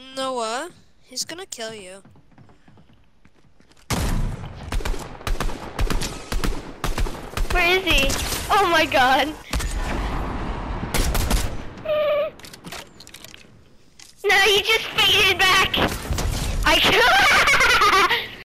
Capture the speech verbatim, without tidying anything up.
Noah, he's gonna kill you. Where is he? Oh my god. No, he just faded back. I